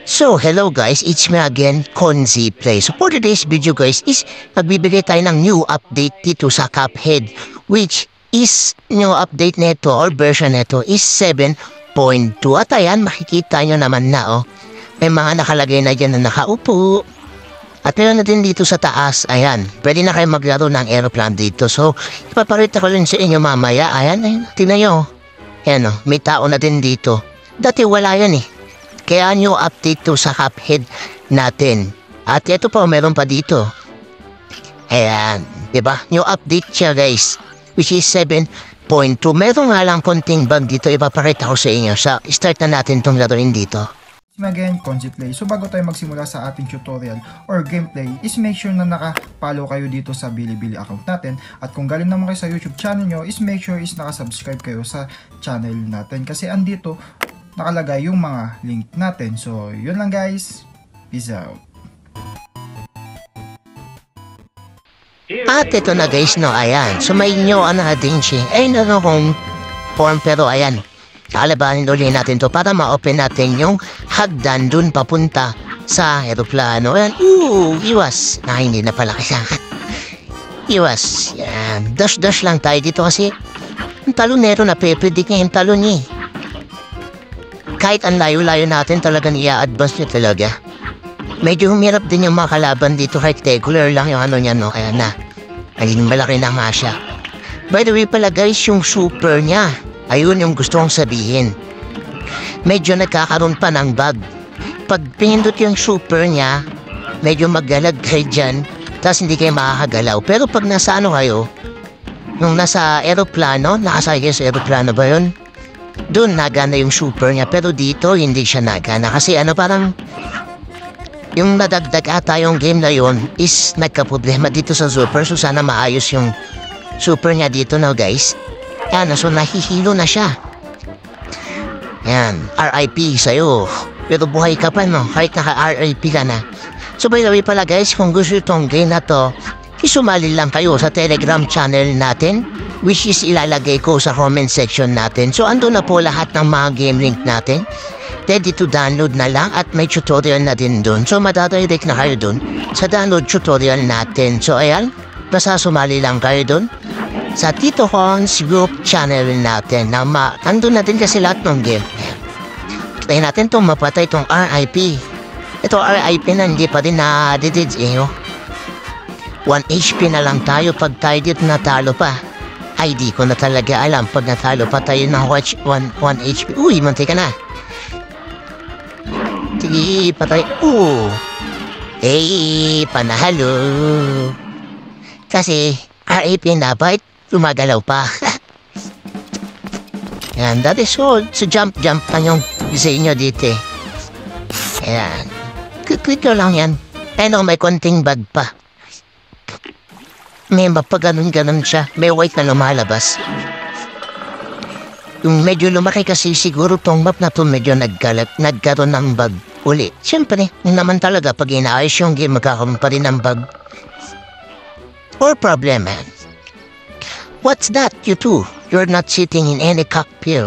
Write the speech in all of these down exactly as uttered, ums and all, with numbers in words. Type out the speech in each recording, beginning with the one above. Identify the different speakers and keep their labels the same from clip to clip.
Speaker 1: So, hello guys, it's me again, Konzi Play. So, for today's video guys is magbibigay tayo ng new update dito sa Cuphead, which is new update neto or version neto is seven point two. At ayan, makikita nyo naman na oh, may mga nakalagay na dyan na nakaupo. At meron na din dito sa taas, ayan, pwede na kayo maglaro ng aeroplane dito. So, ipaparita ko rin sa inyo mamaya, ayan, ayan, tingnan nyo. Ayan oh, may tao na din dito. Dati wala yan eh. Kaya new update to sa Cuphead natin. At ito pa, meron pa dito. Ayan, diba? New update siya guys, which is seven point two. Meron nga lang konting bug dito, ipapakita ko sa inyo. Sa start na natin itong laruin dito.
Speaker 2: Again, Konzi Play. So bago tayo magsimula sa ating tutorial or gameplay, is make sure na naka-follow kayo dito sa Bilibili account natin. At kung galing naman kayo sa YouTube channel nyo, is make sure is naka-subscribe kayo sa channel natin. Kasi andito, nakalagay yung mga link natin. So, yun lang guys. Peace out.
Speaker 1: At ito na guys, no, ayan. So, may nyo, ano na din siya. Ay, naroon kong form, pero ayan. Kalabanin ulit natin to para ma-open natin yung hagdan dun papunta sa aeroplano. Ayan, ooh, iwas. Na, hindi na pala kasi. Iwas. Yan. Dash-dash lang tayo dito kasi yung talonero na pe-predict niya yung talon niya. Kahit ang layo-layo natin talagang i-advance niya talaga. Medyo humirap din yung mga kalaban dito kahit regular lang yung ano niya, no? Kaya na, naging malaki na nga siya. By the way pala guys, yung super niya, ayun yung gusto kong sabihin. Medyo nagkakaroon pa ng bug. Pag pinindot yung super niya, medyo maggalag kayo dyan, tapos hindi kayo makakagalaw. Pero pag nasa ano kayo, nung nasa aeroplano, nakasakay kayo sa aeroplano ba yun? Doon nagana yung super niya, pero dito hindi siya nagana. Kasi ano parang, yung nadagdag ata yung game na yun is nagka-problema dito sa super. So sana maayos yung super niya dito na guys. Yan, so nahihilo na siya. Yan, R I P sa'yo. Pero buhay ka pa no, kahit naka-R I P ka na. So by the way pala guys, kung gusto itong game na to, isumali lang kayo sa Telegram channel natin, which is ilalagay ko sa comment section natin. So ando na po lahat ng mga game link natin. Ready to download na lang at may tutorial na din dun. So madadirect na kayo dun sa download tutorial natin. So ayan, basta sumali lang kayo dun sa Tito Cons group channel natin na ma nandun natin kasi lahat ng game. Try natin itong mapatay itong R I P. Ito R I P na hindi pa din na-didid eh. one H P na lang tayo pag tayo dito natalo pa. Ay di ko na talaga alam pag natalo pa tayo ng one H P. Uy, munti ka na. Sige, patay. Oo. Eh, panahalo. Kasi R I P na dapat lumagalaw pa. Yan, that is all. So jump-jump pa yung sa inyo dito eh. Ayan. Click ko lang yan. Ano, may konting bag pa. May mapaganon-ganon siya. May white na lumalabas. Yung medyo lumaki kasi siguro tong map na to medyo nagkalat, nagkaroon ng bug uli. Siyempre, yun naman talaga pag inaayos yung game magkakaroon pa rin ng bug. Or problem, man. What's that, you two? You're not sitting in any cockpit.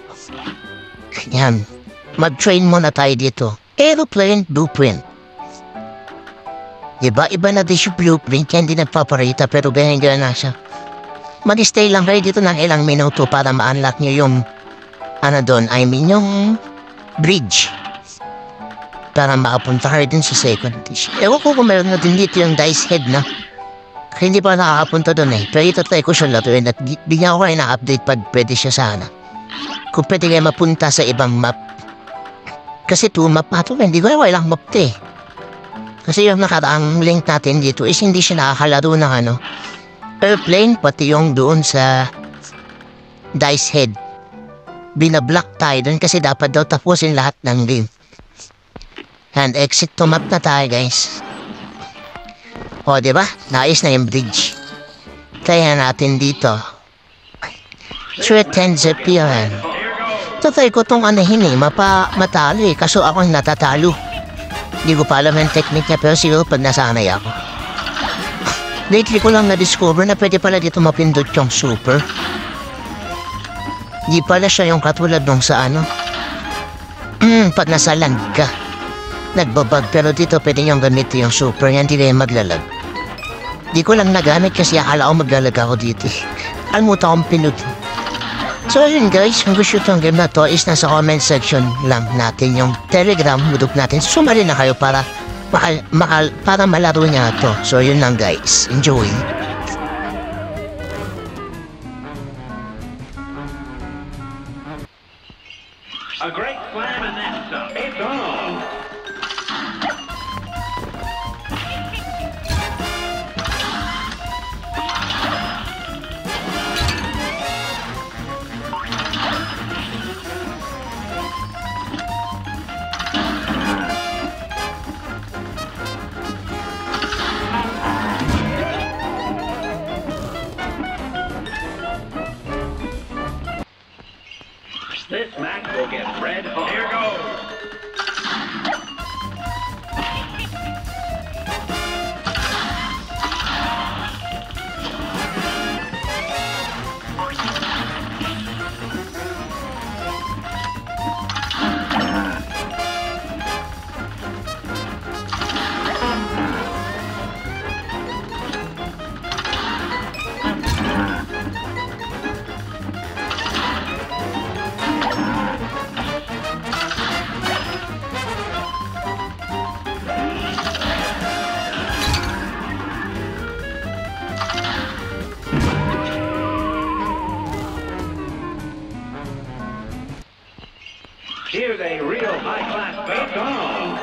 Speaker 1: Yan. Mag-train muna tayo dito. Aeroplane blueprint. Diba? Iba na din yung blueprint. Yan din nagpaparita pero ganyan ganyan na siya. Mag-stay lang kayo dito ng ilang minuto para ma-unlock nyo yung ano doon, I mean yung bridge. Para makapunta kayo din sa second dish. Ewan ko kung meron na din dito yung dice head na. Hindi pa nakakapunta doon eh. Pero ito tayo ko siya latuin at bigyan ko kayo na update pag pwede siya sana. Kung pwede kayo mapunta sa ibang map. Kasi two map pa ito, hindi ko ay walang map ito eh. Kasi yung nakaraang link natin dito is hindi siya nakakalaro ng ano, airplane, pati yung doon sa dice head. Binablock tayo doon kasi dapat daw tapusin lahat ng game. And exit to map na tayo guys. O diba? Nais na yung bridge. Kaya natin dito. Threaten the piran. Tatay ko tong anahin eh, mapa matalo eh. Kaso ako natatalo. Hindi ko pa alam yung technique niya pero siguro pag nasanay ako. Lately ko lang na-discover na pwede pala dito mapindot yung super. Di pala siya yung katulad nung sa ano. Mm, pag nasa land ka. nagbabag pero dito pwede niyong gamitin yung super yan, hindi kayo maglalag. Di ko lang nagamit kasi akala ko maglalag ako dito. Almuta akong pinutin. So yun guys, kung gusto itong game na to is nasa comment section lang natin yung Telegram group natin. Sumali na kayo para makal, makal, para malaro niya to. So yun lang guys, enjoy.
Speaker 3: A great slam and that's uh, it's on. This match will get red hot. Here goes. Here's a real high-class based on.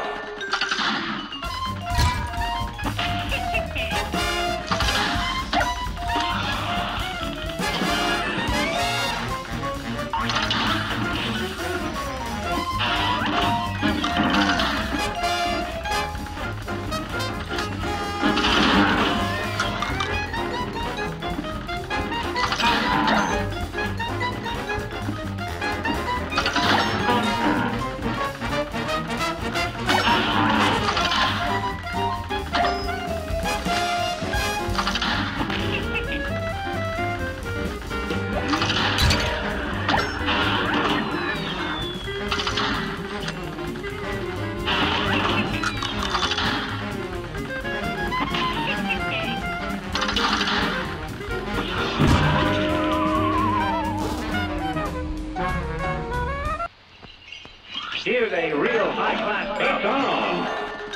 Speaker 3: Here's a real high-class based on.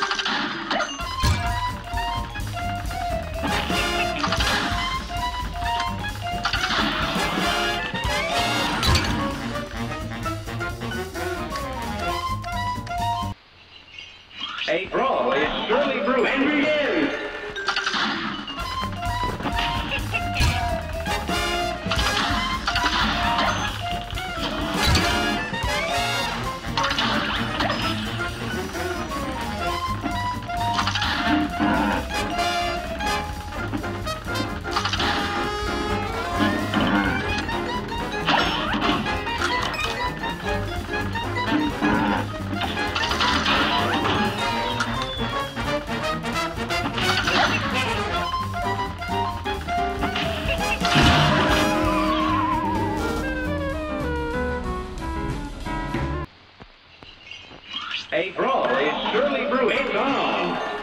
Speaker 3: A brawl is surely brewing and begins. A brawl is surely brewing. It's on.